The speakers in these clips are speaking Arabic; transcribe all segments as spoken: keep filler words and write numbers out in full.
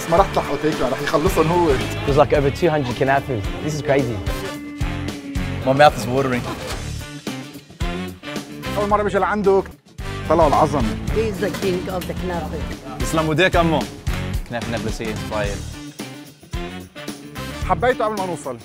بس ما رح تلحقوا تاكلوا، رح يخلصهم هو. There's like over two hundred kanafas. This is crazy. My mouth is watering. أول مرة بيجي لعندك طلعوا العظم. He is the king of the knafe. تسلم وديك أمو. كنافة نابلسية inspired. حبيته قبل ما نوصل.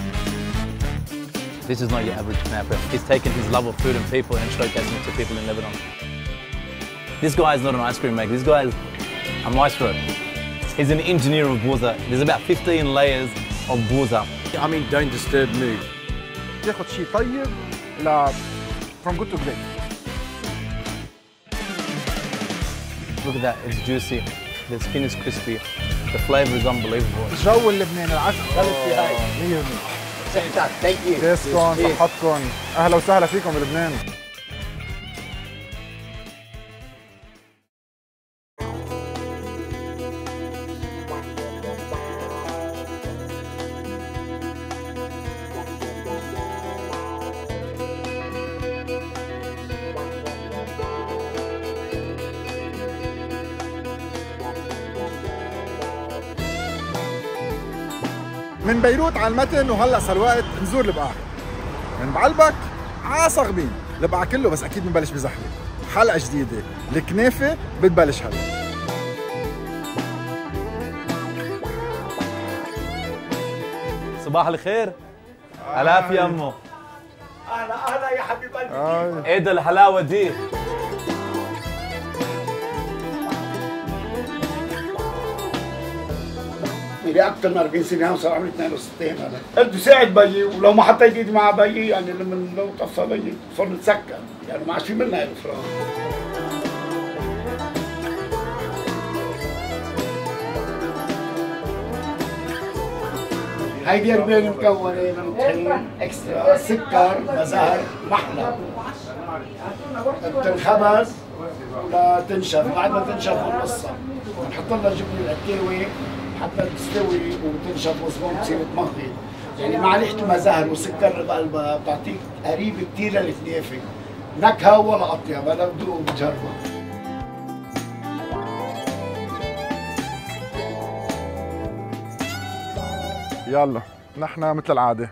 This is not your average knappe. He's taken his love of food and people and showcasing it to people in Lebanon. This guy is not an ice cream maker. This guy is a maestro. He's an engineer of boza. There's about fifteen layers of boza. I mean, don't disturb mood. ياخذ شيء طيب ل from good to great. Look at that, it's juicy. The skin is crispy. The flavor is unbelievable. الجو اللبناني العسل. غلط هاي. مية بالمية. Thank you. كيسكم صحتكم. أهلا وسهلا فيكم بلبنان. من بيروت على المتن وهلا صار وقت نزور البقاع. من بعلبك على صغبين، البقاع كله بس اكيد بنبلش بزحله. حلقه جديده، الكنافه بتبلش هلا. صباح الخير. العافية أمو. أهلا أهلا يا حبيب قلبي. إيه ده الحلاوة دي؟ لي اكثر من أربعين سنه وصار عمري اثنين وستين انا. قد ساعد بيي ولو ما حطيت ايدي مع بيي يعني لما لو طفى بيي صار نتسكر يعني ما عادش في منا هاي الفراغ. هيدي ربينه مكونه من طحين اكسترا سكر مزهر محلى. بتنخبز لتنشف، بعد ما تنشف ونقصها بنحط لها جبنه العكاوي حتى تستوي وتنشف مظبوط تصير تمهض. يعني مع ريحه مزهر وسكر بقلبها بتعطيك قريب كثير للكنافه. نكهه ولا اطيب، انا بدوق وبجربها. يلا نحن مثل العاده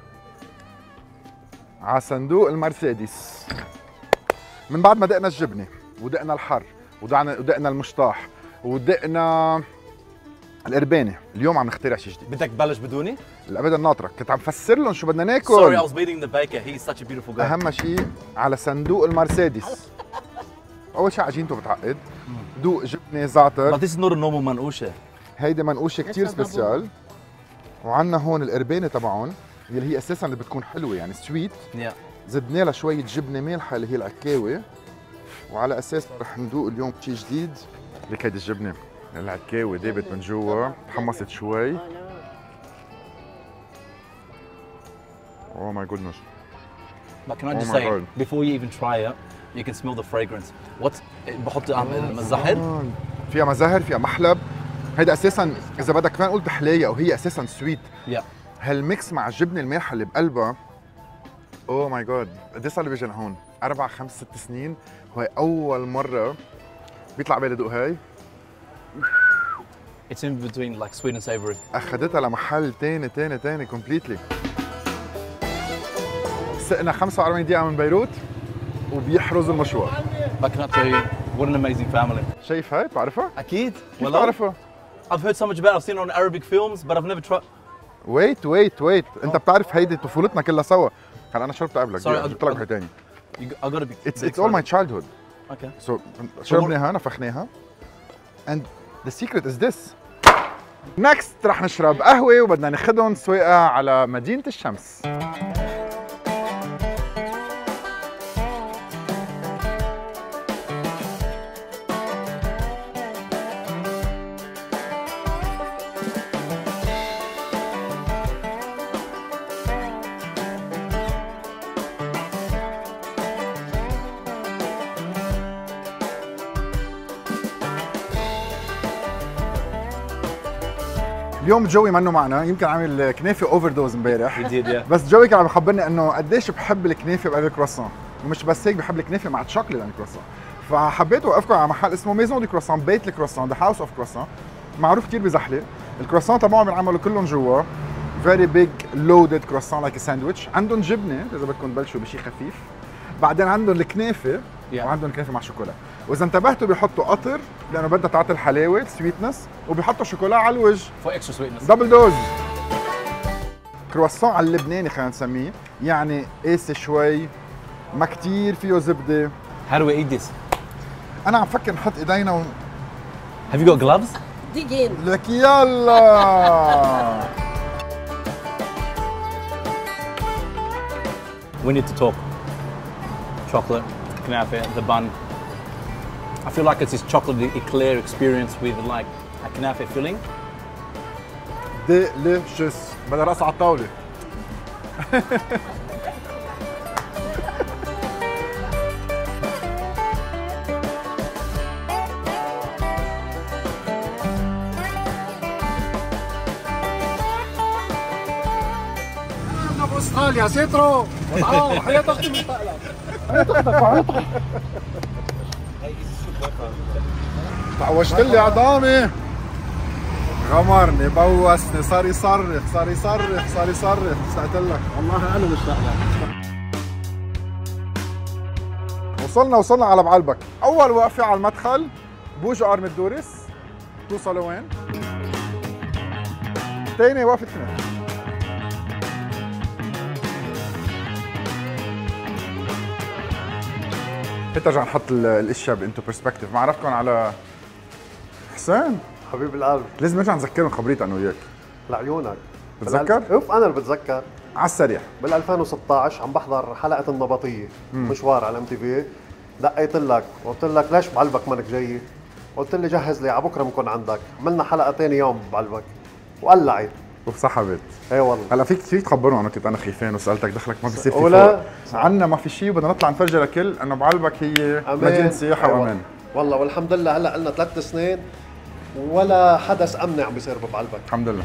على صندوق المرسيدس. من بعد ما دقنا الجبنه ودقنا الحر ودقنا ودقنا المشطاح ودقنا القربانه، اليوم عم نخترع شيء جديد. بدك تبلش بدوني؟ الابدا ناطرك، كنت عم فسر لهم شو بدنا ناكل. Sorry, I was meeting the baker. He's such a beautiful guy. اهم شيء على صندوق المرسيدس. اول شيء عجينته بتعقد، دوق جبنه زعتر. But this is not a normal منقوشة. هيدي منقوشه كثير سبيسيال. وعندنا هون القربانه تبعهم اللي هي اساسا اللي بتكون حلوه يعني سويت. Yeah. زدنا لها شويه جبنه مالحه اللي هي العكاوي، وعلى اساس رح ندوق اليوم شيء جديد. لك هيدي الجبنه العكاوي دابت من جوا، تحمصت شوي. Oh my goodness. But can I just Oh my say, God. before you even try it, you can smell the fragrance. What's بحط الزهر؟ آه. فيها مزهر، فيها محلب. هيدا اساسا اذا بدك فين نقول بحلايه او هي اساسا سويت. Yeah. هالميكس مع الجبنه المالحه اللي بقلبها. اوه ماي جاد، قد ايه صار لي بيجي لهون؟ اربع خمس ست سنين، وهي اول مره بيطلع بالي دوق هاي. It's in between like sweet and savory. اخذتها لمحل ثاني ثاني ثاني كومبليتلي. سقنا خمسة وأربعين دقيقة من بيروت وبيحرزوا المشوار. But can I tell you, what an amazing family. شايف هاي؟ بتعرفها؟ أكيد. كيف بتعرفها؟ I've heard so much about it. I've seen it on Arabic films, but I've never tried. ويت ويت ويت، أنت بتعرف هيدي طفولتنا كلها سوا. هلا أنا شربت قبلك، جبت لك واحد ثاني. I gotta be. It's it's all my childhood. Okay. So شربناها نفخناها. And the secret is this. Next رح نشرب قهوة وبدنا ناخذهم سواقة على مدينة الشمس. اليوم جوي منه معنا، يمكن عامل كنافه اوفر دوز امبارح. بس جوي كان عم يخبرني انه قديش بحب الكنافه بقلب الكرواسون، ومش بس هيك بحب الكنافه مع الشوكليت عن الكرواسون. فحبيت اوقفكم على محل اسمه ميزون دي كرواسون، بيت الكرواسون، ذا هاوس اوف كرواسون، معروف كثير بزحله. الكرواسون تبعهم بينعملوا كلهم جوا فيري بيج لودد كرواسون لايك ساندويتش، عندهم جبنه اذا بدكم تبلشوا بشيء خفيف، بعدين عندهم الكنافه Yeah. وعندهم كنافه مع شوكولا، واذا انتبهتوا بيحطوا قطر لانه بدها تعطي الحلاوه سويتنس، وبيحطوا شوكولا على الوجه For extra sweetness. دبل دوز. كرواسون على اللبناني خلينا نسميه، يعني قاسي شوي، ما كتير فيه زبده. How do we eat this? انا عم فكر نحط ايدينا و... Have you got gloves? Dig in. لك يلا. We need to talk. Chocolate, knafe, the bun. I feel like it's this chocolate eclair experience with like a knafe filling. ديليشس. بدها رقص على الطاوله. استراليا سيترو وطعام حياة اختي مستقلة. حياة اختك وحياة اختك. تعوجت لي عظامي، غمرني بوسني، صار يصرخ صار يصرخ صار يصرخ. اشتقت لك والله انا مشتاق لك. وصلنا وصلنا على بعلبك. اول وقفه على المدخل بوج ارم الدورس. توصلوا وين؟ ثاني وقفه كنافه. هيك نرجع نحط ال- الاشياء بانتو برسبكتيف. ما عرفتكم على حسين، حبيب القلب لازم نرجع نذكرهم خبريت انا وياك. لعيونك. بتذكر؟ بالألف- اوف انا اللي بتذكر. على السريع. بال ألفين وستطعش عم بحضر حلقه النبطيه مشوار على ام تي في، دقيت لك وقلت لك ليش بعلبك منك جاي؟ قلت لي جهز لي على بكره بكون عندك. عملنا حلقه ثاني يوم بعلبك وقلعت. وسحبت. اي والله. هلا فيك فيك تخبرهم انه كنت انا خيفان وسالتك دخلك ما بيصير في ولا فوق. عنا ما في شيء وبدنا نطلع نفرجي لكل انه بعلبك هي أمان. مدينه سياحه أي وامان. والله والحمد لله هلا لنا ثلاث سنين ولا حدث امني عم بيصير ببعلبك. الحمد لله.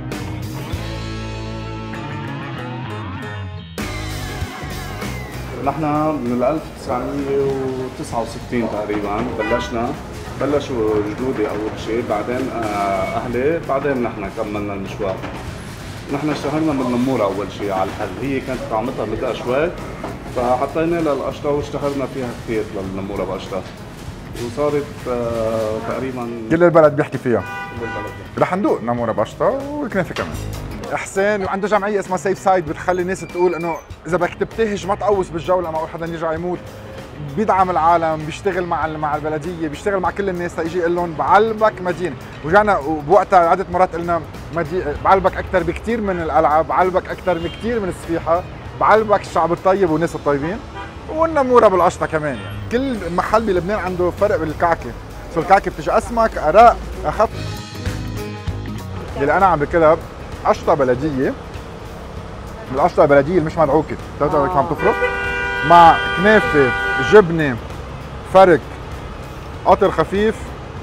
نحن من ألف وتسعمية وتسعة وستين تقريبا بلشنا، بلشوا جدودي اول شيء، بعدين آه، اهلي، بعدين نحن كملنا المشوار. نحن اشتهرنا من نموره اول شيء على الحل، هي كانت طعمتها بدقه شوي فحطينا لها القشطه واشتهرنا فيها كثير للنموره بقشطه، وصارت آه، تقريبا كل البلد بيحكي فيها. كل البلد. رح ندوق ناموره بقشطه وكنافه كمان. حسين عنده جمعيه اسمها سيف سايد بتخلي الناس تقول انه اذا بدك تبتهج ما تقوس بالجو لما اول حدا يرجع يموت. بيدعم العالم، بيشتغل مع مع البلديه، بيشتغل مع كل الناس تيجي يقول لهم بعلبك مدينه، ورجعنا وبوقتها عده مرات قلنا مدي... بعلبك اكثر بكثير من القلعه، بعلبك اكثر بكثير من السفيحه، بعلبك الشعب الطيب والناس الطيبين، والنموره بالقشطه كمان يعني. كل محل بلبنان عنده فرق بالكعكه، سو الكعكه بتجي اسمك، ارق، اخف. اللي انا عم بكلها قشطه بلديه، القشطه البلديه اللي مش مدعوكه، بتعرف كيف عم تفرق؟ مع كنافه، جبنه، فرك، قطر خفيف.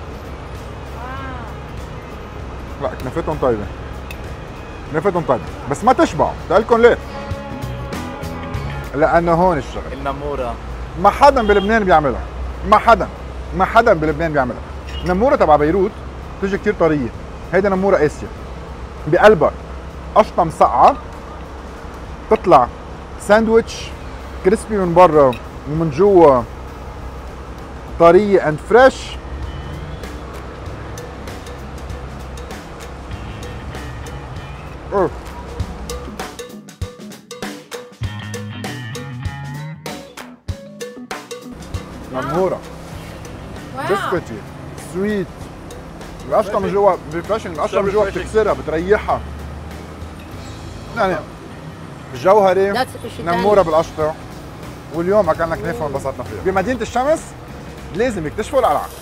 لا كنافتهم طيبه، كنافتهم طيبه بس ما تشبعوا. بقول لكم ليه؟ لانه هون الشغل، النمورة. ما حدا بلبنان بيعملها، ما حدا ما حدا بلبنان بيعملها. النموره تبع بيروت بتجي كثير طريه، هيدا نموره اسيا. بقلبها قشطه مسقعه، تطلع ساندويتش كريسبي من برا ومن جوا طريه اند فريش. أوه. نموره بسكوتي سويت، القشطه من جوا ريفريشنج، القشطه من جوا بتكسرها بتريحها يعني جوهري. That's Ishitani. نموره بالقشطه. واليوم اكلنا كنافه وانبسطنا فيها. بمدينه الشمس لازم يكتشفوا القلعه.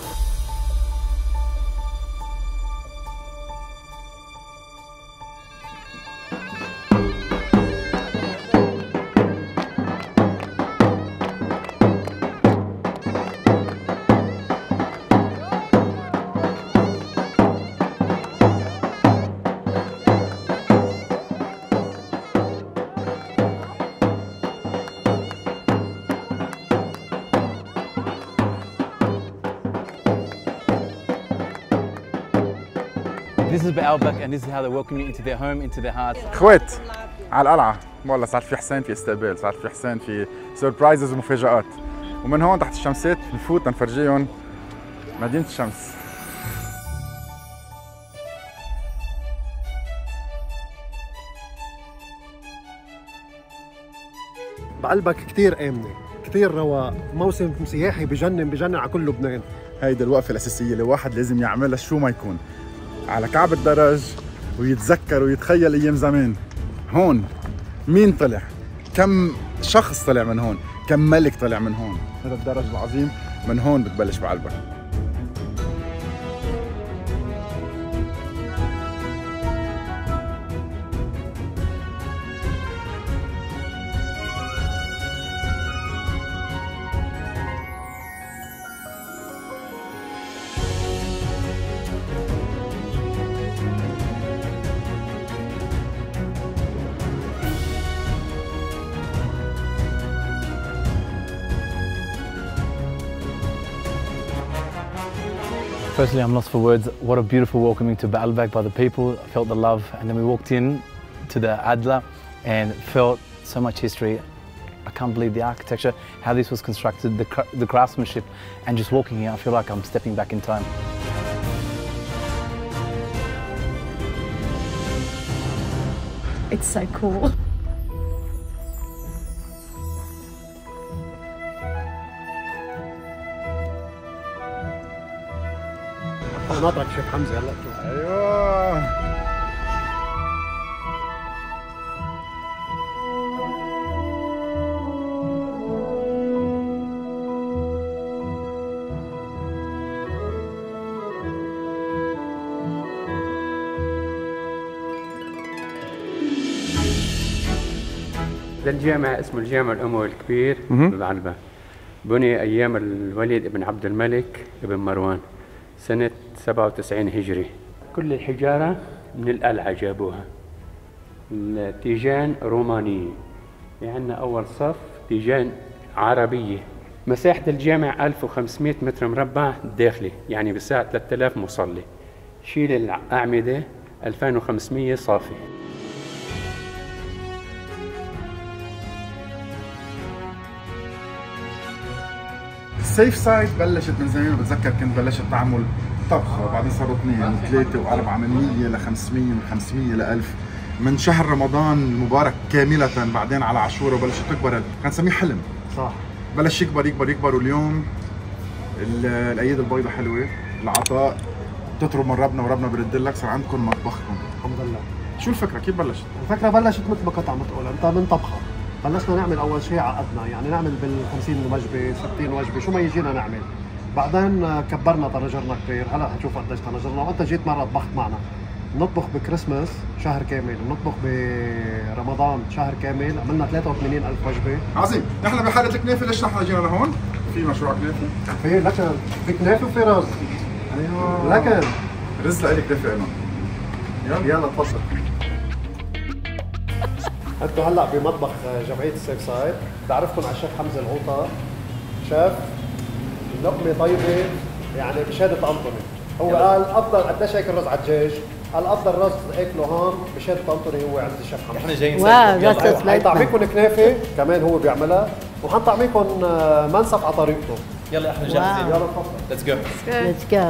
This is Baalbek and this is how they welcome you into their home, into their hearts. اخوات على القلعة، والله صار في حسين، في استقبال، صار في حسين، في سربرايزز ومفاجآت. ومن هون تحت الشمسات نفوت نفرجيهم مدينة الشمس. بعلبك كثير آمنة، كثير رواق، موسم سياحي بجنن بجنن على كل لبنان. هيدي الوقفة الأساسية اللي الواحد لازم يعملها شو ما يكون، على كعب الدرج ويتذكر ويتخيل أيام زمان. هون مين طلع؟ كم شخص طلع من هون؟ كم ملك طلع من هون؟ هذا الدرج العظيم من هون بتبلش بعلبك. Firstly, I'm lost for words. What a beautiful welcoming to Baalbek by the people. I felt the love, and then we walked in to the Adla and felt so much history. I can't believe the architecture, how this was constructed, the, the craftsmanship, and just walking here, I feel like I'm stepping back in time. It's so cool. ناطرك شيخ حمزة هلا شوف. ايوه ده الجامع اسمه الجامع الأموي الكبير ببعلبك. بني أيام الوليد بن عبد الملك بن مروان سنة سبعة وتسعين هجري. كل الحجارة من القلعة جابوها. التيجان رومانية. في عندنا أول صف تيجان عربية. مساحة الجامع ألف وخمسمئة متر مربع داخلي، يعني بساعة ثلاثة آلاف مصلي. شيل الأعمدة ألفين وخمسمئة صافي. السيف سايد بلشت من زمان، بتذكر كنت بلشت تعمل طبخه، وبعدين صاروا اثنين وثلاثه واربعه، من مية ل خمسمئة، من خمسمئة ل ألف، من شهر رمضان المبارك كامله، بعدين على عاشوراء وبلشت تكبر. كان نسميه حلم. صح. بلش يكبر يكبر يكبر، واليوم الايد البيضاء حلوه، العطاء تطلب من ربنا وربنا برد لك، صار عندكم مطبخكم. الحمد لله. شو الفكره؟ كيف بلشت؟ الفكره بلشت مثل ما كنت عم تقول انت، من طبخه. بلشنا نعمل اول شيء عقدنا، يعني نعمل بال خمسين وجبه ستين وجبه شو ما يجينا نعمل. بعدين كبرنا طنجرنا كثير، هلا حتشوف قديش طنجرنا. وانت جيت مره طبخت معنا. نطبخ بكريسماس شهر كامل، ونطبخ برمضان شهر كامل، عملنا ثلاثة وثمانين ألف وجبه. عظيم. نحن بحاله الكنافه، ليش نحن جينا لهون؟ في مشروع كنافه؟ في لكن في كنافه وفي رز. ايوه لكن رز لإلك كنافه انا. يلا يلا تفضل. انتوا هلا بمطبخ جمعيه السيف سايد، بعرفكم على الشيف حمزه الغوطه. شيف اللقمه طيبه يعني بشهاده انطوني. هو قال افضل قديش هيك الرز على الدجاج، قال افضل رز اكله هون بشهاده انطوني هو عند الشيف حمزه. احنا جايين واو حيطعميكم كنافه كمان هو بيعملها، وحنطعميكم منسف على طريقته. يلا احنا جاهزين. يلا تفضل. Let's go. Let's go.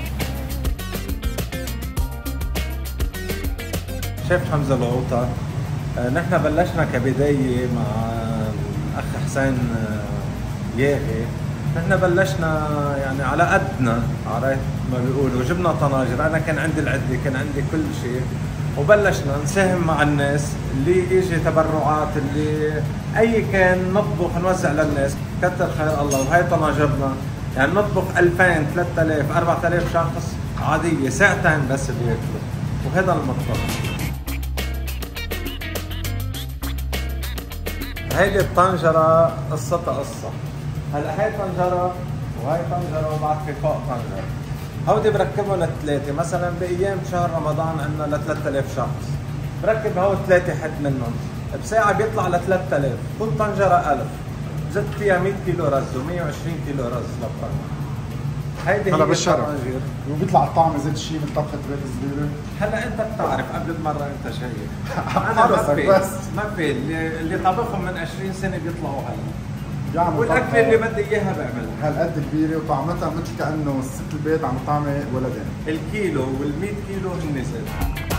شيف حمزة الغوطة. نحن بلشنا كبداية مع الأخ حسين ياغي. نحن بلشنا يعني على قدنا، عرفت ما بيقولوا، جبنا طناجر، أنا كان عندي العدة، كان عندي كل شيء، وبلشنا نساهم مع الناس اللي يجي تبرعات، اللي أي كان نطبخ نوزع للناس. كتر خير الله. وهي طناجرنا يعني نطبخ ألفين ثلاثة آلاف أربعة آلاف شخص عادية، ساعتين بس بياكلوا، وهذا المطبخ. هيدي الطنجرة قصتها قصة. هلا هي طنجرة وهي طنجرة وبعد في فوق طنجرة. هودي بركبهم الثلاثة، مثلا بأيام شهر رمضان عندنا ل ثلاثة آلاف شخص. بركب هو ثلاثة حد منهم، بساعة بيطلع ل ثلاثة آلاف، كل طنجرة ألف. زدت فيها مئة كيلو رز و120 كيلو رز للطنجرة. هيدي هلا هي بالشرف الطناجر. وبيطلع الطعم زيت شيء من طبخه بيت صغيره. هلا انت بتعرف قبل المره انت شايف انا حرصك ما في بس. ما في اللي, اللي طبخهم من عشرين سنه بيطلعوا هلا، بيعمل والاكله اللي بدي اياها بعملها. هالقد كبيره وطعمتها مثل كانه ست البيت عم طعمه ولدين. الكيلو وال100 كيلو هن زيت.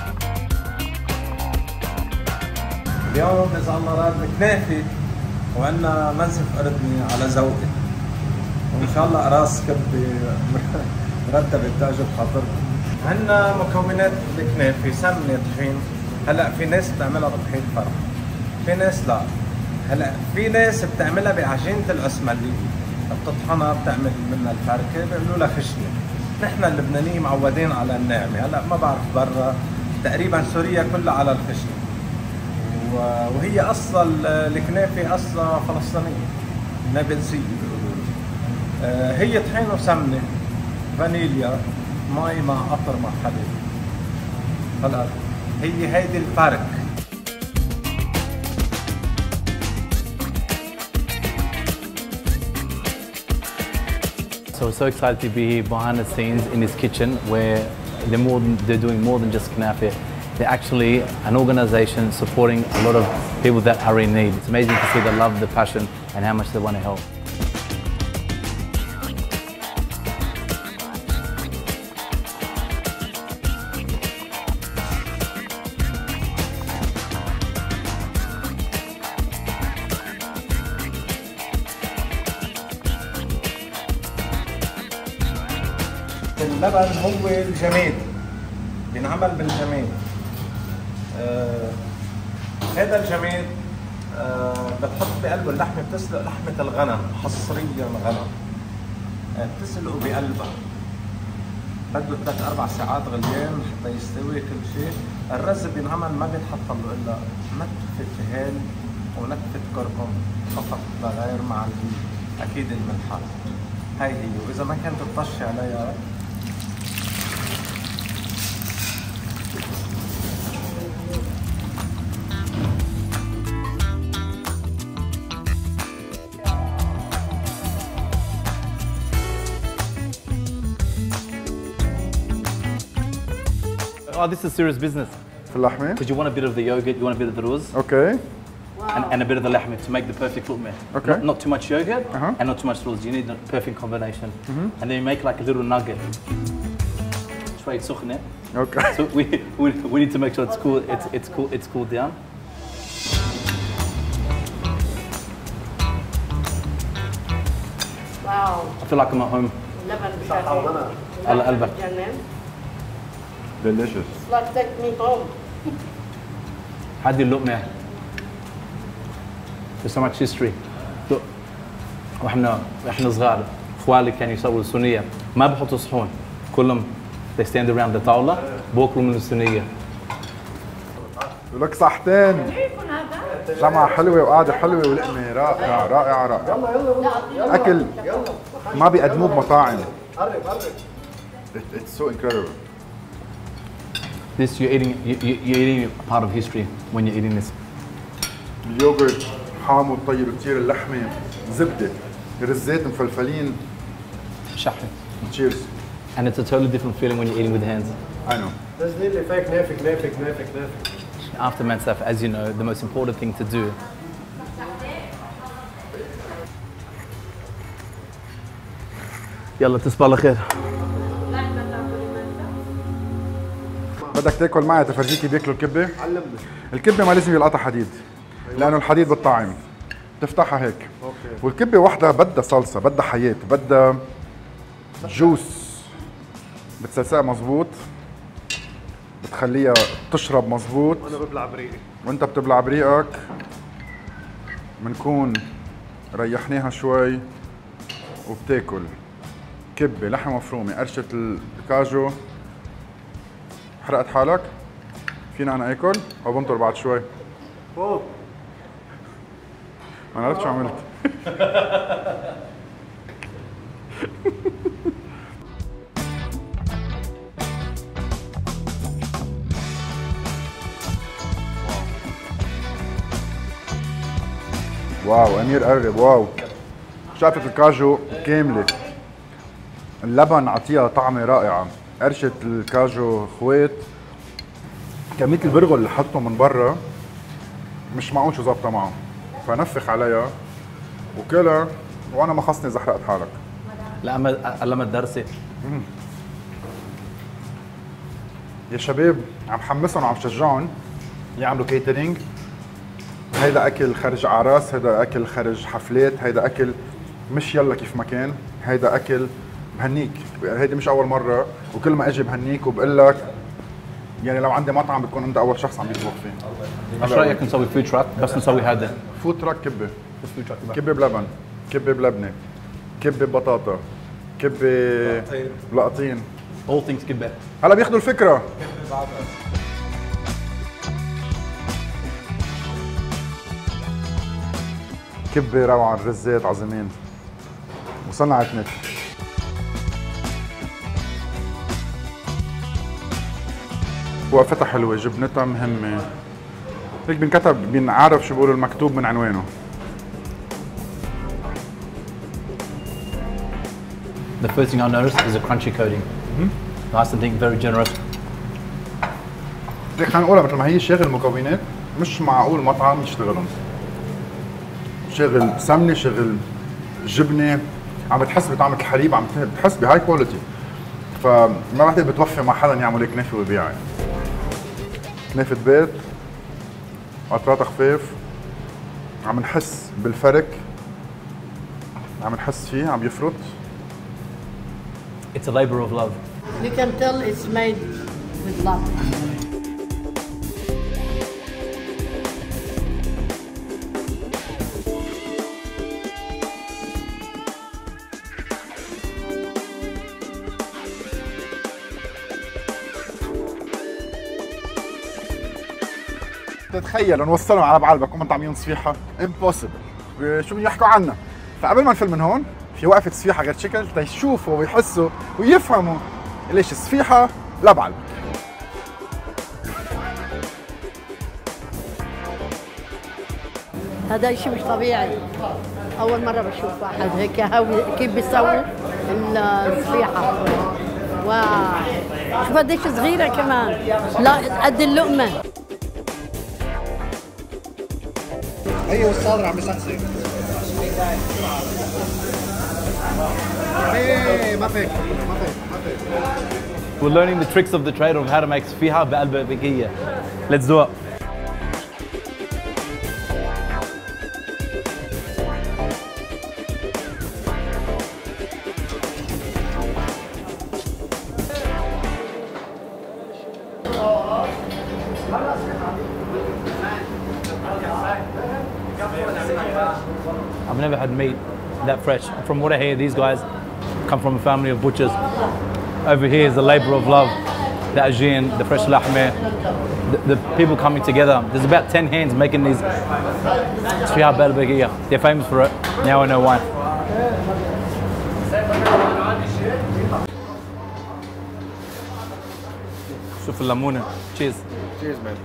اليوم اذا الله راد كنافه وعندنا منسف اردني على ذوقي، وان شاء الله راس كبه مرتبه تعجب خاطركم. عندنا مكونات الكنافه: سمنه، طحين. هلا في ناس بتعملها بطحين فرح، في ناس لا. هلا في ناس بتعملها بعجينه العسملي، بتطحنها بتعمل منها الفركه بيعملوا لها خشنه. نحن اللبنانيين معودين على الناعمه، هلا ما بعرف برا تقريبا سوريا كلها على الخشنه. وهي اصلا الكنافه اصلا فلسطينيه نابلسيه بيقولوا. هي طحين وسمنه، فانيليا، مي مع قطر مع حليب. هلا هي هيدي الفرق. So we're so excited to be here behind the scenes in this kitchen where they're more than, they're doing more than just knafe. They're actually an organisation supporting a lot of people that are in need. It's amazing to see the love, the passion, and how much they want to help. اللبن هو الجماد، بينعمل بالجماد. آه هذا الجماد آه بتحط بقلبه اللحمه، بتسلق لحمه الغنم حصريا غنم، آه بتسلقه بقلبها، بده ثلاث اربع ساعات غليان حتى يستوي كل شيء. الرز بينعمل ما بينحط له الا نتفه هيل ونتفه كركم فقط لا غير، مع اكيد الملحه. هاي هي، واذا ما كانت تطشي عليها Oh, this is serious business. في اللحمه. Because you want a bit of the yogurt, you want a bit of the ruz. Okay. And, and a bit of the lahme to make the perfect lukme. Okay. Not, not too much yogurt Uh-huh. and not too much ruz. You need the perfect combination. Mhm. And then you make like a little nugget. شوية سخنة. Okay. So we, we, we need to make sure it's cool. It's it's cool. It's cooled down. Wow. I feel like I'm at home. لبن بشكل. على قلبك. Delicious. It's like take me home. هذه اللقمة. There's so much history. Look. واحنا واحنا صغار اخوالي كانوا يسووا الصينية، ما بحطوا صحون، كلهم they stand around the طاولة بوكلوا من الصينية. ولك صحتين. جمعة حلوة وقعدة حلوة ولقمة رائعة رائعة رائعة. أكل ما بيقدموه بمطاعم. It's so incredible. This you're eating you, you- you're eating a part of history when you're eating this. اليوغرت حامض طيب كثير، اللحمة زبدة، الرزات مفلفلين. شحن. Cheers. And it's a totally different feeling when you're eating with hands. I know. نزلي لي فيك كنافه كنافه كنافه كنافه. After Mansaf, as you know, the most important thing to do يلا تصبح على خير. بدك تاكل معي تفرجيكي بياكلوا الكبة؟ علمني. الكبة ما لازم يلقطها حديد، لأنه الحديد بالطعم. تفتحها هيك. اوكي. والكبة وحدها بدها صلصة، بدها حياة، بدها جوس. بتسلسلها مزبوط، بتخليها تشرب مزبوط، وانا ببلع بريقي. وانت بتبلع بريقك. بنكون ريحناها شوي وبتاكل كبة لحمة مفرومة، قرشة الكاجو. حرقت حالك؟ فينا انا اكل او بنطر بعد شوي؟ فوق. ما عرفت شو عملت. واو امير قرب. واو شقفة الكاجو كاملة، اللبن عطيها طعمه رائعه، قرشه الكاجو خويت، كميه البرغل اللي حطه من برا مش معقول شو ظابطه معه، فنفخ عليها وكلها وانا ما خصني اذا حرقت حالك. لا ما لما تدرسي. يا شباب عم حمسهم وعم شجعهم يعملوا كيترينج. هيدا اكل خرج اعراس، هيدا اكل خرج حفلات، هيدا اكل مش يلا كيف ما كان، هيدا اكل بهنيك. هيدي مش اول مره، وكل ما اجي بهنيك وبقول لك يعني لو عندي مطعم بتكون انت اول شخص عم يطبخ فيه. ايش رايك نسوي فود تراك بس نسوي هذا؟ فود تراك كبه، بس فود تراك كبه بلبن، كبه بلبنه، كبه ببطاطا، كبه بلقطين، all things كبه. هلا بياخذوا الفكره. كبه روعه، الرزات عظيمين، وصلنا على اتنين. وقفتها حلوه، جبنتها مهمه، هيك بنكتب بنعرف شو بيقولوا المكتوب من عنوانه. The first thing I noticed is a crunchy coating. Mm-hmm. Nice and thick, very generous. هيك خلينا نقولها مثل ما هي، شاغل مكونات مش معقول مطعم يشتغلهم. شاغل سمنه، شاغل جبنه، عم بتحس بطعم الحليب، عم بتحس بهاي كواليتي. فما بعتقد بتوفي مع حدا يعمل هيك كنافه ويبيعها. كنافه بيت، قطرات خفيف، عم نحس بالفرق، عم نحس فيه عم يفرط. It's a labor of love. You can tell it's made with love. تتخيل نوصلهم على بعلبك وهم طعمين صفيحه؟ امبوسيبل. شو بدهم يحكوا عنا؟ فقبل ما نفل من هون في وقفه صفيحه غير شكل تيشوفوا ويحسوا ويفهموا ليش الصفيحه لا بعلبك. هذا شيء مش طبيعي. أول مرة بشوف واحد هيك هاوي كيف بيسوي الصفيحة. واو، شوف قديش صغيرة كمان، لا قد اللقمة. هي والصادر عم يسقسي. ايه ما فيك ما فيك ما فيك. We're learning the tricks of the trade of how to make صفيحة بقلب بقية. Let's do it. I've never had meat that fresh. From what I hear, these guys come from a family of butchers. Over here is the labour of love, the ajin, the fresh lahme, the, the people coming together. There's about ten hands making these صفيحة بقلبية. They're famous for it. Now I know why. شوف الليمونة. Cheers. Cheers man.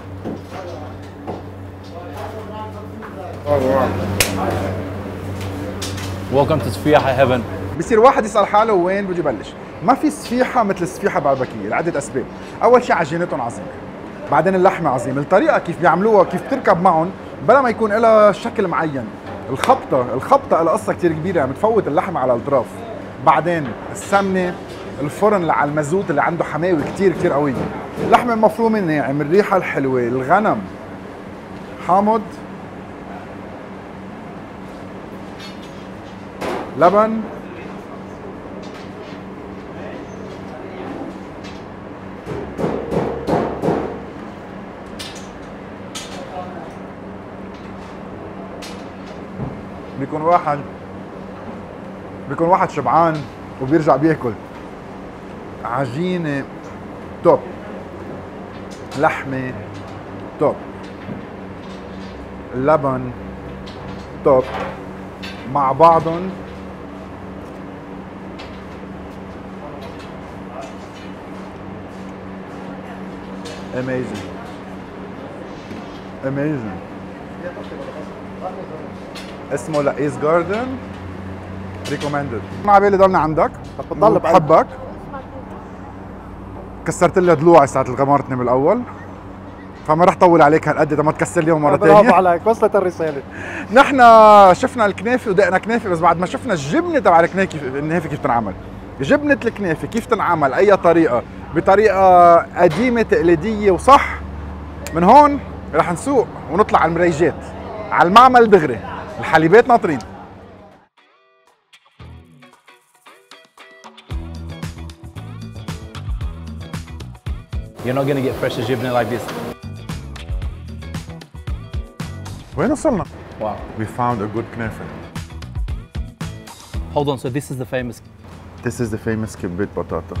Welcome to صفيحة heaven. بصير واحد يسأل حاله وين بده يبلش؟ ما في صفيحة مثل الصفيحة بعلبكية لعدة أسباب. أول شيء عجينتهم عظيمة. بعدين اللحمة عظيمة، الطريقة كيف بيعملوها كيف تركب معهم بلا ما يكون لها شكل معين. الخبطة، الخبطة لها قصة كثير كبيرة، عم تفوت اللحمة على الأطراف. بعدين السمنة، الفرن اللي على المازوت اللي عنده حماوة كثير كثير قوية. اللحمة المفرومة الناعم، الريحة الحلوة، الغنم حامض، لبن، بيكون واحد بيكون واحد شبعان وبيرجع بياكل. عجينة توب، لحمة توب، اللبن توب، مع بعضهم amazing amazing. اسمه لقيس جاردن، ريكومندد. ما على بالي ضلني عندك بتضل بحبك. كسرت لي ضلوعي ساعة الغمرتني بالاول، فما رح طول عليك هالقد اذا ما تكسر لي مره ثانيه. برافو عليك، وصلت الرساله. نحن شفنا الكنافه ودقنا كنافه، بس بعد ما شفنا الجبنه تبع الكنافه كيف تنعمل، جبنه الكنافه كيف تنعمل اي طريقه، بطريقه قديمه تقليديه وصح، من هون رح نسوق ونطلع على المريجات، على المعمل دغري، الحليبات ناطرين. You're not going to get fresh jibne like this. وين وصلنا؟ Wow. We found a good كنافه. Hold on, so this is the famous. This is the famous كبة بطاطا.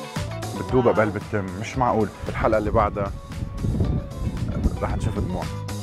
بتدوبها بقلب التم، مش معقول. بالحلقة اللي بعدها رح نشوف دموع.